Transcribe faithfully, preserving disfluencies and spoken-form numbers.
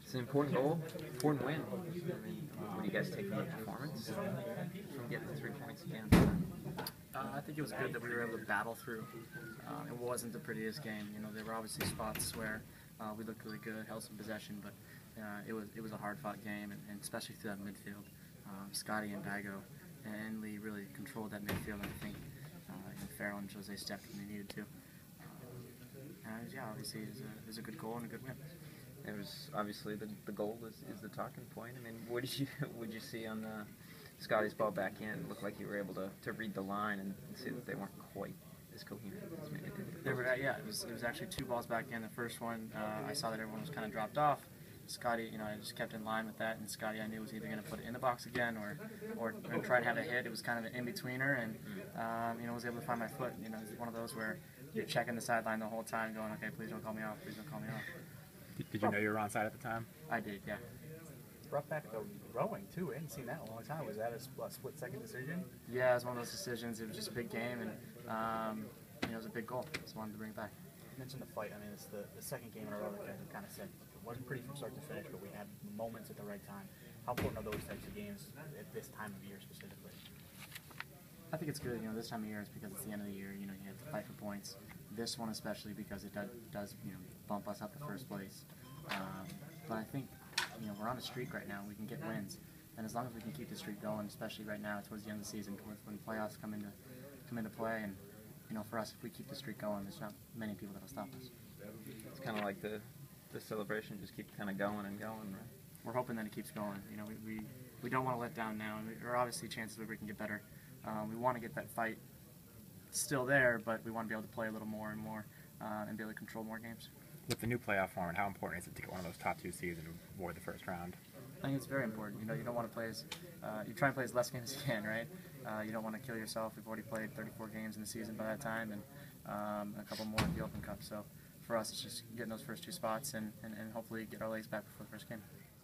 It's an important goal, important win. I mean, what do you guys take from the performance, from getting the three points again? Uh, I think it was good that we were able to battle through. Uh, it wasn't the prettiest game. You know, there were obviously spots where uh, we looked really good, held some possession, but uh, it was it was a hard-fought game, and, and especially through that midfield. Um, Scotty and Dago and Lee really controlled that midfield, and I think uh, you know, Farrell and Jose stepped when they needed to. Uh, and yeah, obviously it was, a, it was a good goal and a good win. It was obviously the the goal is, is the talking point. I mean, what did you what did you see on the Scotty's ball back in? It looked like you were able to, to read the line and, and see that they weren't quite as coherent as maybe they did. They were, yeah, it was, it was actually two balls back in. The first one, uh, I saw that everyone was kind of dropped off. Scotty, you know, I just kept in line with that, and Scotty, I knew was either going to put it in the box again or, or, or try to have a hit. It was kind of an in-betweener, and um, you know, was able to find my foot. You know, it's one of those where you're checking the sideline the whole time, going, okay, please don't call me off, please don't call me off. Did, did you know you were onside at the time? I did, yeah. Brought back the rowing too. I hadn't seen that in a long time. Was that a, a split-second decision? Yeah, it was one of those decisions. It was just a big game, and um, you know, it was a big goal. Just wanted to bring it back. You mentioned the fight. I mean, it's the, the second game in a row that guys have kind of said it wasn't pretty from start to finish, but we had moments at the right time. How important are those types of games at this time of year specifically? I think it's good. You know, this time of year is because it's the end of the year. You know, you have to fight for points. This one especially because it does, does you know, bump us up to first place. Um, but I think, you know, we're on a streak right now. We can get wins, and as long as we can keep the streak going, especially right now towards the end of the season, towards when playoffs come into come into play, and you know, for us, if we keep the streak going, there's not many people that'll stop us. It's kind of like the the celebration just keeps kind of going and going, right? We're hoping that it keeps going. You know, we we, we don't want to let down now. There are obviously chances where we can get better. Um, we want to get that fight still there, but we want to be able to play a little more and more uh, and be able to control more games. With the new playoff format, how important is it to get one of those top two seeds and avoid the first round? I think it's very important. You know, you don't want to play as uh, you try and play as less games as you can, right? Uh, you don't want to kill yourself. We've already played thirty-four games in the season by that time, and um, a couple more in the Open Cup. So for us, it's just getting those first two spots and, and, and hopefully get our legs back before the first game.